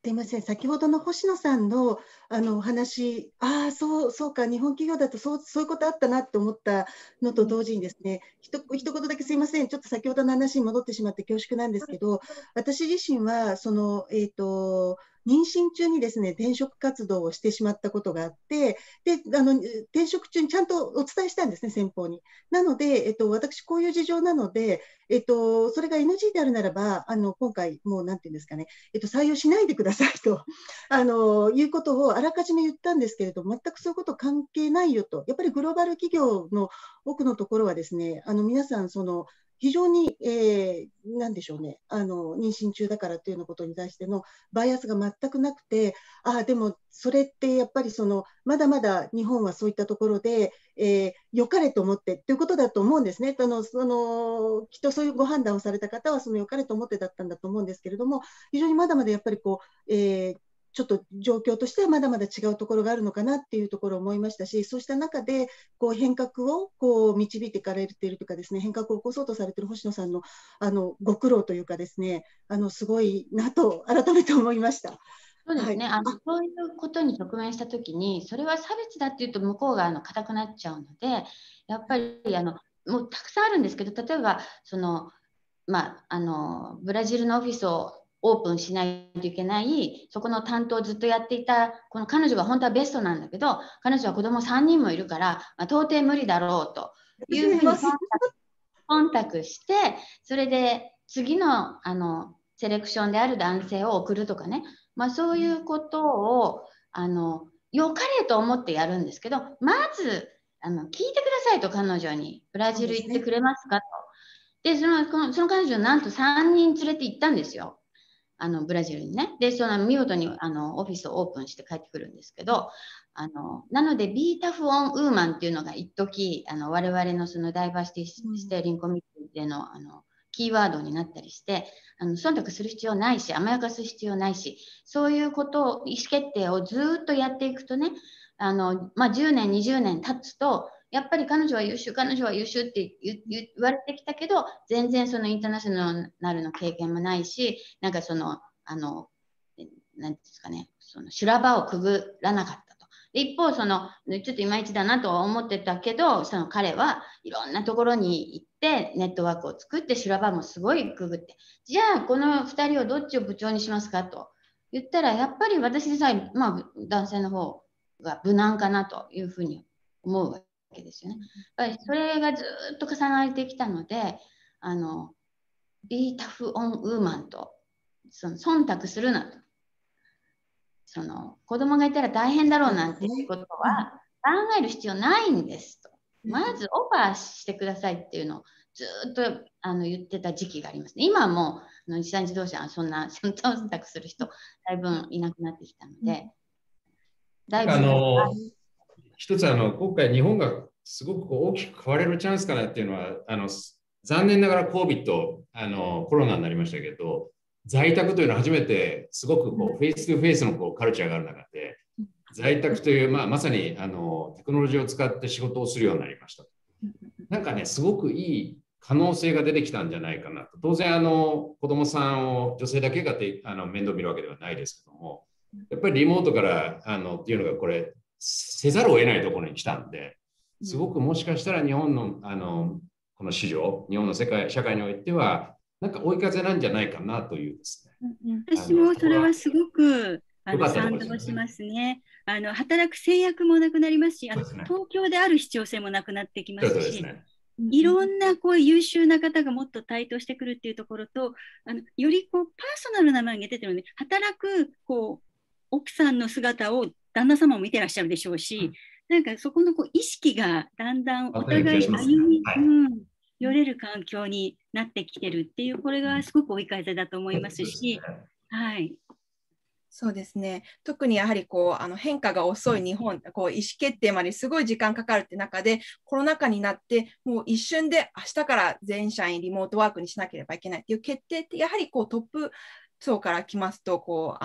すいません、先ほどの星野さんの、お話、そうか、日本企業だとそういうことあったなって思ったのと同時にですね、一言だけすいません、ちょっと先ほどの話に戻ってしまって恐縮なんですけど、私自身は、妊娠中にですね、転職活動をしてしまったことがあって、で、転職中にちゃんとお伝えしたんですね、先方に。なので、私、こういう事情なので、それが NG であるならば、今回、もうなんていうんですかね、採用しないでくださいということをあらかじめ言ったんですけれど、全くそういうこと関係ないよと、やっぱりグローバル企業の多くのところはですね、皆さん、非常に、なんでしょうね、妊娠中だからというようなことに対してのバイアスが全くなくて、でもそれってやっぱりまだまだ日本はそういったところで、良かれと思ってということだと思うんですね。きっとそういうご判断をされた方は良かれと思ってだったんだと思うんですけれども、非常にまだまだやっぱりちょっと状況としてはまだまだ違うところがあるのかなっていうところを思いましたし、そうした中で変革を導いていかれているとかですね、変革を起こそうとされている星野さんのご苦労というかですね、すごいなと改めて思いました。 そうですね、そういうことに直面したときに、それは差別だっていうと向こうが硬くなっちゃうので、やっぱりもうたくさんあるんですけど、例えばブラジルのオフィスをオープンしないといけない、そこの担当をずっとやっていたこの彼女が本当はベストなんだけど、彼女は子供3人もいるから、到底無理だろうというふうに忖度して、それで次のセレクションである男性を送るとかね、そういうことを良かれと思ってやるんですけど、まず聞いてくださいと、彼女にブラジル行ってくれますかと。で、その彼女なんと3人連れて行ったんですよ、ブラジルにね。で、見事にオフィスをオープンして帰ってくるんですけど、なので、ビータフ・オン・ウーマンっていうのが一時我々のダイバーシティステーリングコミッティでのキーワードになったりして、忖度する必要ないし、甘やかす必要ないし、そういうことを、意思決定をずっとやっていくとね、10年、20年経つと、やっぱり彼女は優秀、彼女は優秀って言われてきたけど、全然インターナショナルの経験もないし、なんかなんていうんですかね、修羅場をくぐらなかったと。で一方、ちょっといまいちだなとは思ってたけど、彼はいろんなところに行って、ネットワークを作って、修羅場もすごいくぐって、じゃあ、この2人をどっちを部長にしますかと言ったら、やっぱり私でさえ、男性の方が無難かなというふうに思うわけですよね。やっぱりそれがずっと重なってきたので、ビータフ・オン・ウーマンと忖度するなと。子供がいたら大変だろうなんていうことは考える必要ないんですと。まずオファーしてくださいっていうのをずっと言ってた時期がありますね。今はもう日産自動車はそんな忖度する人だいぶいなくなってきたので、だいぶ一つ今回日本がすごく大きく変われるチャンスかなっていうのは残念ながら COVID コロナになりましたけど、在宅というのは初めてすごくフェイス2フェイスのカルチャーがある中で、在宅という、まさにテクノロジーを使って仕事をするようになりました。なんかね、すごくいい可能性が出てきたんじゃないかなと。当然子供さんを女性だけが面倒見るわけではないですけども、やっぱりリモートからっていうのがこれせざるを得ないところに来たんで、すごくもしかしたら日本のこの市場、日本の社会においてはなんか追い風なんじゃないかなというですね。 私もそれはすごく賛同しますね。働く制約もなくなりますし、東京である必要性もなくなってきますし、いろんな優秀な方がもっと台頭してくるっていうところと、よりパーソナルな面が出てるので、働く奥さんの姿を旦那様も見てらっしゃるでしょうし、なんかそこの意識がだんだんお互い歩み寄れる環境になってきてるっていう、これがすごく追い風だと思いますし、はい。 そうですね。特にやはり変化が遅い日本、意思決定まですごい時間かかるって中で、コロナ禍になってもう一瞬で明日から全社員リモートワークにしなければいけないっていう決定って、やはりトップ層から来ますと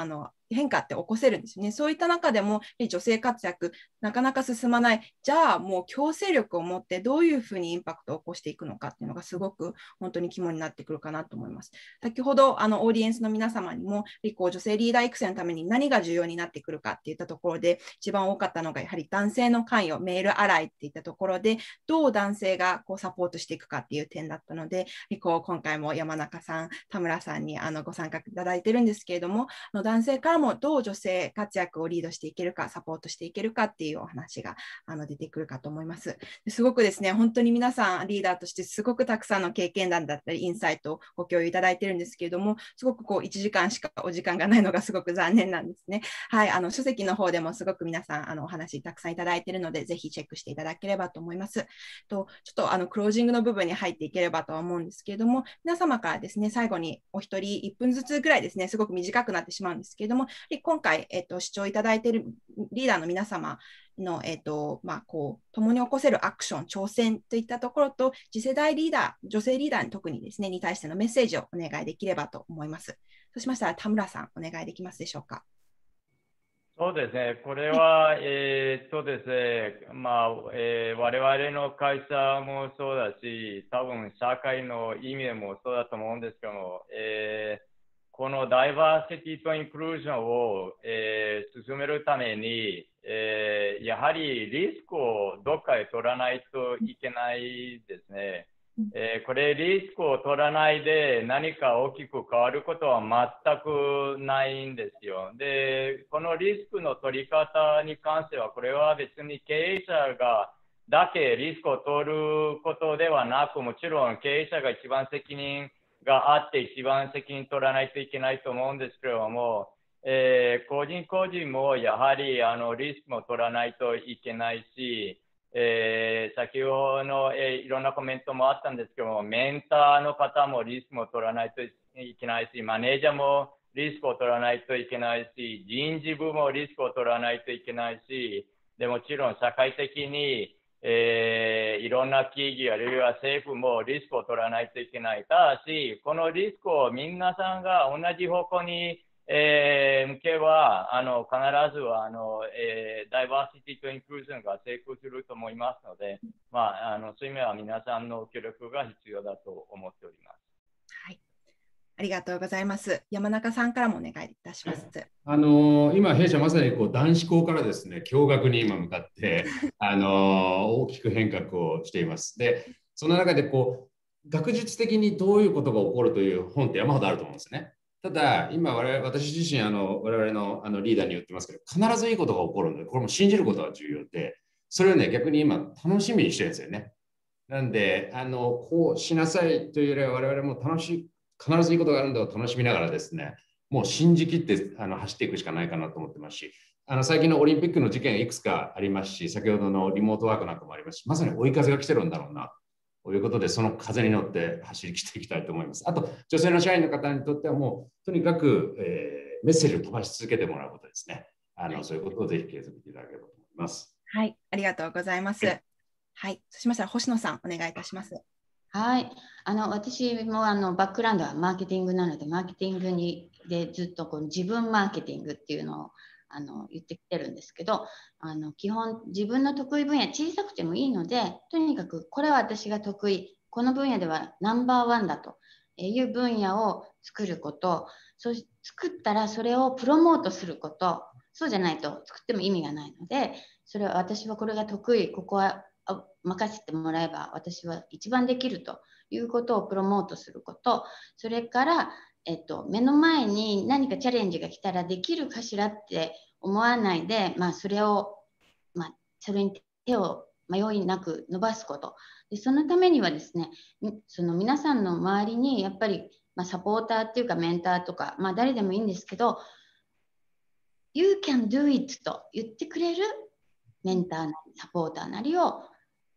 変化って起こせるんですよね。そういった中でも女性活躍なかなか進まない。じゃあもう強制力を持ってどういうふうにインパクトを起こしていくのかっていうのがすごく本当に肝になってくるかなと思います。先ほどオーディエンスの皆様にも女性リーダー育成のために何が重要になってくるかっていったところで一番多かったのがやはり男性の関与、メールアライっていったところでどう男性がサポートしていくかっていう点だったので、今回も山中さん、田村さんにご参加いただいてるんですけれども、男性からもどう女性活躍をリードしていけるか、サポートしていけるかっていうお話が出てくるかと思います。すごくですね、本当に皆さんリーダーとしてすごくたくさんの経験談だったりインサイトをご共有いただいてるんですけれども、すごく1時間しかお時間がないのがすごく残念なんですね。はい、書籍の方でもすごく皆さんお話たくさんいただいているので、ぜひチェックしていただければと思います。ちょっとクロージングの部分に入っていければとは思うんですけれども、皆様からですね、最後にお一人1分ずつぐらいですね、すごく短くなってしまうんですけれども、今回、視聴いただいているリーダーの皆様の、共に起こせるアクション、挑戦といったところと、次世代リーダー、女性リーダーに特にですね、に対してのメッセージをお願いできればと思います。そうしましたら、田村さん、お願いできますでしょうか。 そうですね、これは、ですね、我々の会社もそうだし、多分社会の意味でもそうだと思うんですけども、このダイバーシティとインクルージョンを、進めるために、やはりリスクをどっかで取らないといけないですね。これリスクを取らないで何か大きく変わることは全くないんですよ。で、このリスクの取り方に関しては、これは別に経営者がだけリスクを取ることではなく、もちろん経営者が一番責任があって一番責任取らないといけないと思うんですけれども、個人個人もやはりリスクも取らないといけないし、先ほどの、いろんなコメントもあったんですけども、メンターの方もリスクも取らないといけないし、マネージャーもリスクを取らないといけないし、人事部もリスクを取らないといけないし、でもちろん社会的に、いろんな企業あるいは政府もリスクを取らないといけない。ただし、このリスクを皆さんが同じ方向に向けば必ずダイバーシティとインクルージョンが成功すると思いますので、そういう意味では皆さんの協力が必要だと思っております。 はい、ありがとうございます。山中さんからもお願いいたします。 今、弊社まさに男子校からですね、共学に今向かって大きく変革をしています。で、その中で学術的にどういうことが起こるという本って山ほどあると思うんですね。ただ、今私自身我々のリーダーに言ってますけど、必ずいいことが起こるので、これも信じることが重要で、それをね、逆に今、楽しみにしてるんですよね。なんで、こうしなさいというよりは、我々も必ずいいことがあるんだを楽しみながらですね、もう信じきって走っていくしかないかなと思ってますし、最近のオリンピックの事件いくつかありますし、先ほどのリモートワークなんかもありますし、まさに追い風が来てるんだろうなということで、その風に乗って走り切っていきたいと思います。あと、女性の社員の方にとってはもう、とにかく、メッセージを飛ばし続けてもらうことですね。そういうことをぜひ継続していただければと思います。 はい、ありがとうございます。はい、そうしましたら星野さん、お願いいたします。 はい、私もバックグラウンドはマーケティングなので、マーケティングでずっと自分マーケティングっていうのを言ってきてるんですけど、基本自分の得意分野小さくてもいいので、とにかくこれは私が得意、この分野ではナンバーワンだという分野を作ること、作ったらそれをプロモートすること、そうじゃないと作っても意味がないので、それは私はこれが得意、ここは任せてもらえば私は一番できるということをプロモートすること、それから、目の前に何かチャレンジが来たらできるかしらって思わないで、それに手を迷いなく伸ばすことで、そのためにはですね、その皆さんの周りにやっぱり、サポーターっていうかメンターとか、誰でもいいんですけど、You can do it と言ってくれるメンターなりサポーターなりを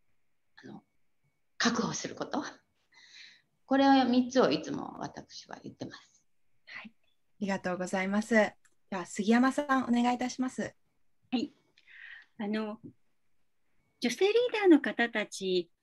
確保すること、これを3つをいつも私は言ってます。 はい、ありがとうございます。では杉山さん、お願いいたします。 はい、女性リーダーの方たち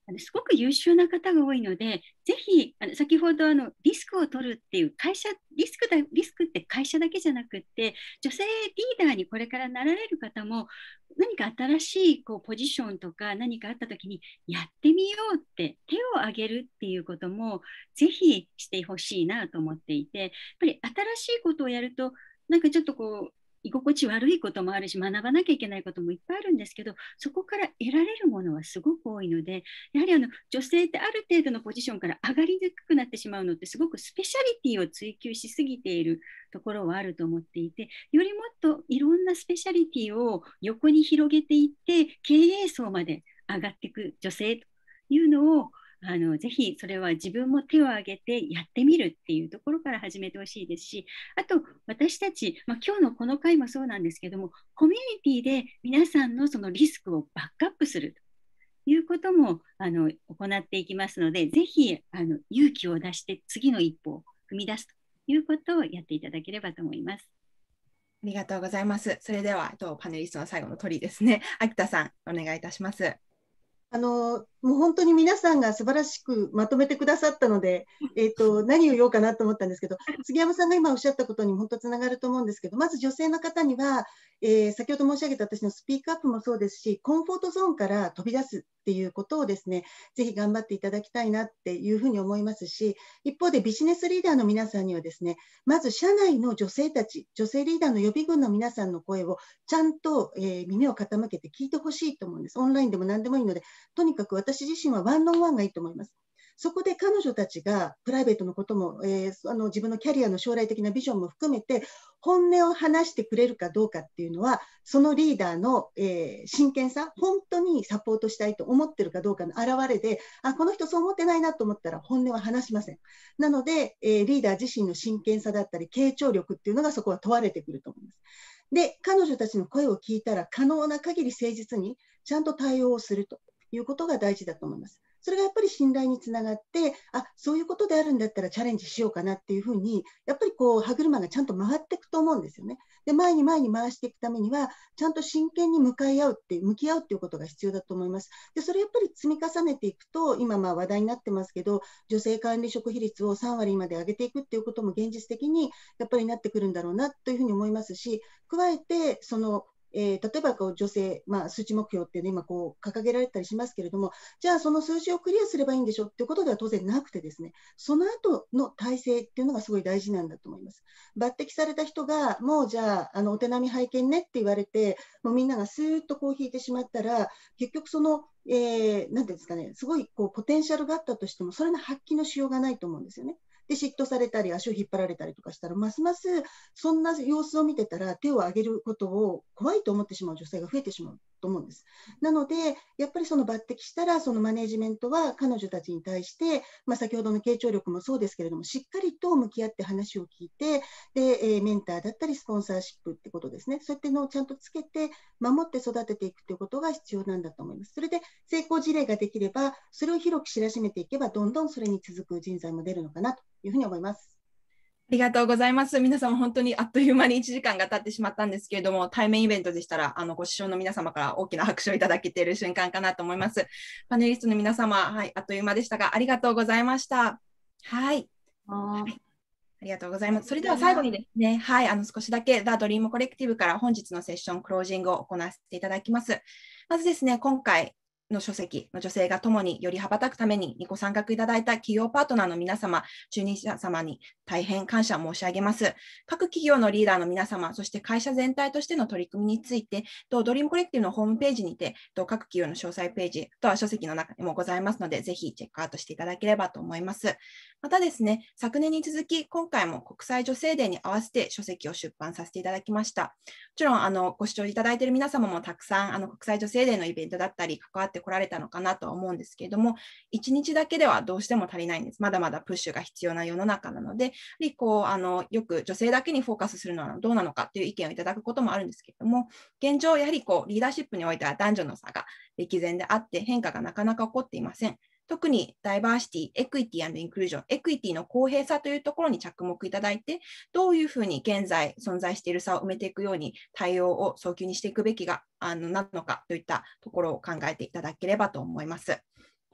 すごく優秀な方が多いので、ぜひ先ほどリスクを取るっていうリスクって会社だけじゃなくって、女性リーダーにこれからなられる方も、何か新しいポジションとか何かあった時にやってみようって手を挙げるっていうこともぜひしてほしいなと思っていて、やっぱり新しいことをやるとなんかちょっと居心地悪いこともあるし、学ばなきゃいけないこともいっぱいあるんですけど、そこから得られるものはすごく多いので、やはり女性ってある程度のポジションから上がりにくくなってしまうのって、すごくスペシャリティを追求しすぎているところはあると思っていて、よりもっといろんなスペシャリティを横に広げていって、経営層まで上がっていく女性というのをぜひそれは自分も手を挙げてやってみるっていうところから始めてほしいですし、あと私たち、今日のこの回もそうなんですけども、コミュニティで皆さんのそのリスクをバックアップするということも行っていきますので、ぜひ勇気を出して次の一歩を踏み出すということをやっていただければと思います。 ありがとうございます。それではパネリストの最後の鳥ですね、秋田さんお願いいたします。 もう本当に皆さんが素晴らしくまとめてくださったので、何を言おうかなと思ったんですけど、杉山さんが今おっしゃったことに本当つながると思うんですけど、まず女性の方には、先ほど申し上げた私のスピークアップもそうですし、コンフォートゾーンから飛び出すっていうことをですね、ぜひ頑張っていただきたいなっていうふうに思いますし、一方でビジネスリーダーの皆さんにはですね、まず社内の女性たち、女性リーダーの予備軍の皆さんの声をちゃんと、耳を傾けて聞いてほしいと思うんです。オンラインでも何でもいいので、とにかく私自身はワンオンワンがいいと思います。そこで彼女たちがプライベートのことも、自分のキャリアの将来的なビジョンも含めて本音を話してくれるかどうかっていうのは、そのリーダーの、真剣さ、本当にサポートしたいと思ってるかどうかの表れで、この人そう思ってないなと思ったら本音は話しません。なので、リーダー自身の真剣さだったり傾聴力っていうのがそこは問われてくると思います。で、彼女たちの声を聞いたら可能な限り誠実にちゃんと対応をするということが大事だと思います。それがやっぱり信頼につながって、そういうことであるんだったらチャレンジしようかなっていうふうに、やっぱり歯車がちゃんと回っていくと思うんですよね。で、前に回していくためには、ちゃんと真剣に向き合うっていうことが必要だと思います。で、それやっぱり積み重ねていくと、今話題になってますけど、女性管理職比率を3割まで上げていくっていうことも現実的にやっぱりなってくるんだろうなというふうに思いますし、加えて、例えば女性、数値目標って、ね、今掲げられたりしますけれども、じゃあその数字をクリアすればいいんでしょっていうことでは当然なくてですね、その後の体制っていうのがすごい大事なんだと思います。抜擢された人がもうじゃあ、お手並み拝見ねって言われて、もうみんながスーッと引いてしまったら、結局なんていうんですかね、すごいポテンシャルがあったとしても、それの発揮のしようがないと思うんですよね。で、嫉妬されたり足を引っ張られたりとかしたら、ますますそんな様子を見てたら手を挙げることを怖いと思ってしまう女性が増えてしまうと思うんです。なので、やっぱりその抜擢したら、そのマネジメントは彼女たちに対して、先ほどの傾聴力もそうですけれども、しっかりと向き合って話を聞いて、で、メンターだったりスポンサーシップってことですね。そういったのをちゃんとつけて、守って育てていくということが必要なんだと思います。それで成功事例ができれば、それを広く知らしめていけば、どんどんそれに続く人材も出るのかなというふうに思います。 ありがとうございます。皆様本当にあっという間に1時間が経ってしまったんですけれども、対面イベントでしたらご視聴の皆様から大きな拍手をいただけている瞬間かなと思います。パネリストの皆様、はい、あっという間でしたがありがとうございました。はい。ありがとうございます。それでは最後にですね、はい、少しだけ The Dream Collective から本日のセッションクロージングを行わせていただきます。まずですね、今回の書籍の女性が共により羽ばたくためにご参画いただいた企業パートナーの皆様、中日者様に大変感謝申し上げます。各企業のリーダーの皆様、そして会社全体としての取り組みについて、ドリームコレクティブのホームページにて、各企業の詳細ページとは書籍の中にもございますので、ぜひチェックアウトしていただければと思います。またですね、昨年に続き、今回も国際女性デーに合わせて書籍を出版させていただきました。もちろん、ご視聴いただいている皆様もたくさん国際女性デーのイベントだったり、関わってこられたのかなとは思うんですけれども、1日だけではどうしても足りないんです。まだまだプッシュが必要な世の中なので、よく女性だけにフォーカスするのはどうなのかという意見をいただくこともあるんですけれども、現状、やはりリーダーシップにおいては男女の差が歴然であって、変化がなかなか起こっていません。特にダイバーシティ、エクイティ&インクルージョン、エクイティの公平さというところに着目いただいて、どういうふうに現在存在している差を埋めていくように対応を早急にしていくべきがなのかといったところを考えていただければと思います。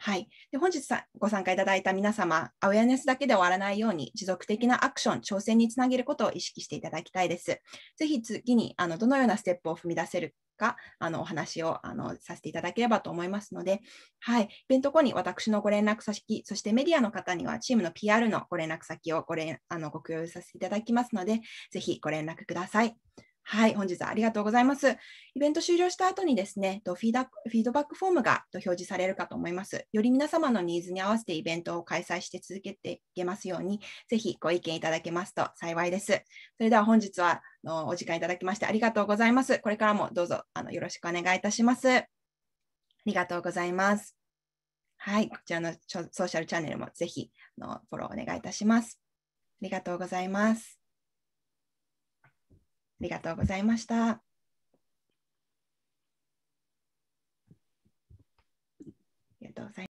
はい、で本日ご参加いただいた皆様、アウェアネスだけで終わらないように、持続的なアクション、挑戦につなげることを意識していただきたいです。ぜひ次にどのようなステップを踏み出せるか、お話をさせていただければと思いますので、はい、イベント後に私のご連絡先、そしてメディアの方にはチームの PR のご連絡先をご共有させていただきますので、ぜひご連絡ください。はい、本日はありがとうございます。イベント終了した後にですね、フィードバックフォームが表示されるかと思います。より皆様のニーズに合わせてイベントを開催して続けていけますように、ぜひご意見いただけますと幸いです。それでは本日はお時間いただきましてありがとうございます。これからもどうぞよろしくお願いいたします。ありがとうございます。はい、こちらのソーシャルチャンネルもぜひフォローお願いいたします。ありがとうございます。ありがとうございました。ありがとうございます。